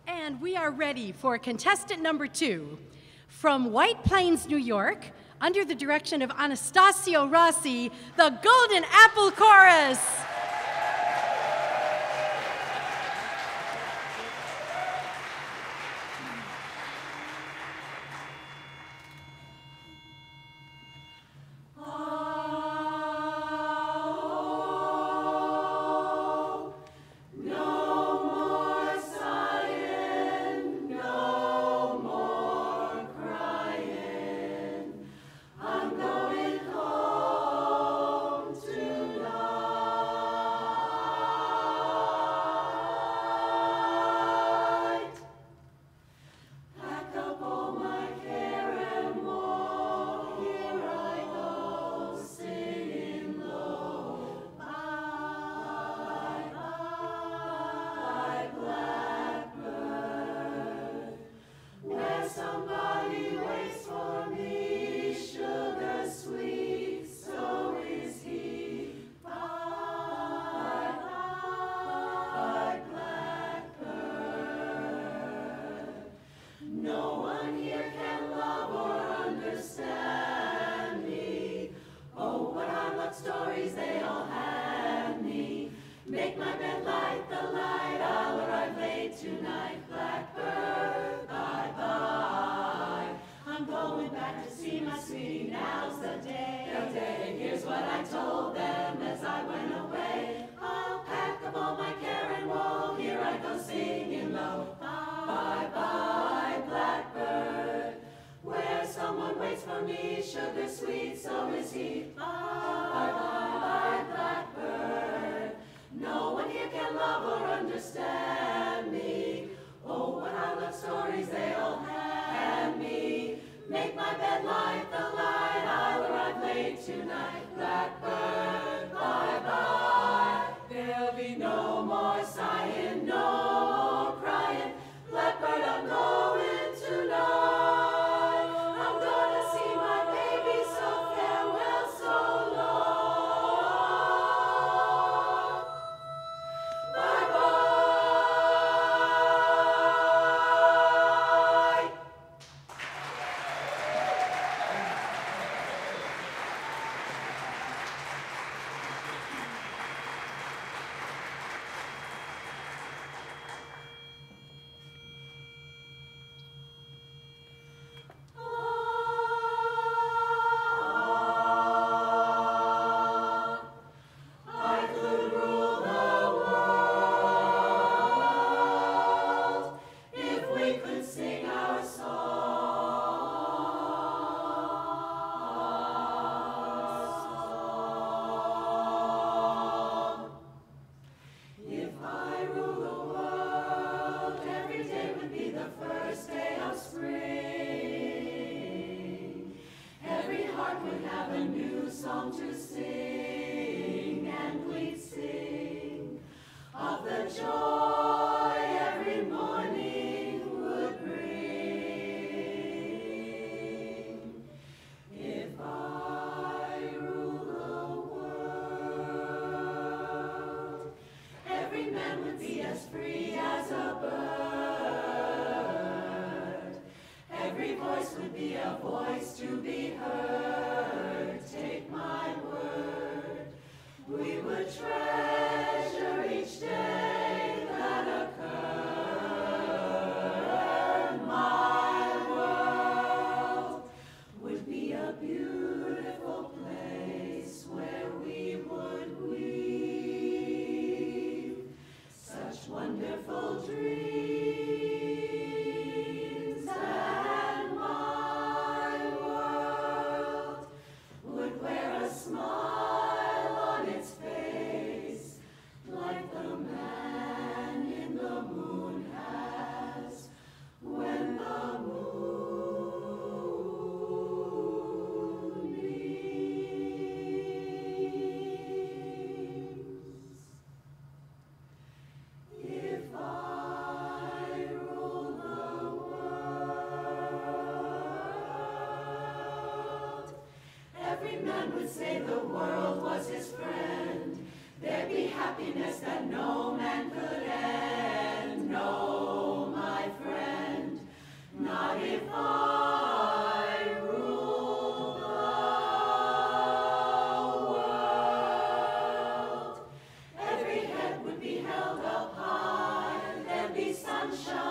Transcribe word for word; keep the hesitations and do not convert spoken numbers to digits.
And we are ready for contestant number two. From White Plains, New York, under the direction of Anastasio Rossi, the Golden Apple Chorus. Sugar sweet, so is he. Bye, bye, blackbird. No one here can love or understand me. Oh, what I love stories they all hand me. Make my bed light the light, I'll arrive late tonight. Blackbird, bye, bye. There'll be no more sighing, no more crying. Blackbird, I'm going tonight. Would say the world was his friend, there'd be happiness that no man could end. No, my shine.